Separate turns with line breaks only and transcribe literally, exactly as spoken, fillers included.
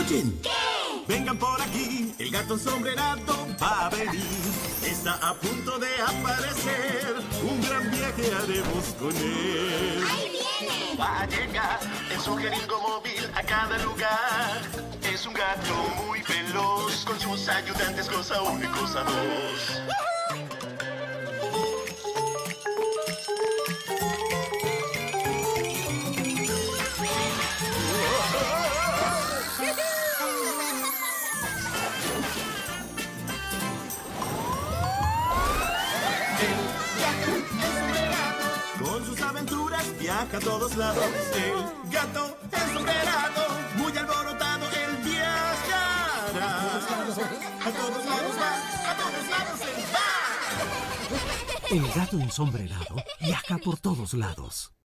escuchen.
¿Qué?
Vengan por aquí, el gato ensombrerado va a venir. Está a punto de aparecer, un gran viaje haremos con él.
¡Ahí viene!
Va a llegar en su jeringo móvil a cada lugar. Es un gato muy veloz, con sus ayudantes cosa uno y cosa dos. Con sus aventuras viaja a todos lados. El gato ensombrerado, muy alborotado, él viajará. A todos lados va, a todos lados él va.
El gato ensombrerado viaja por todos lados.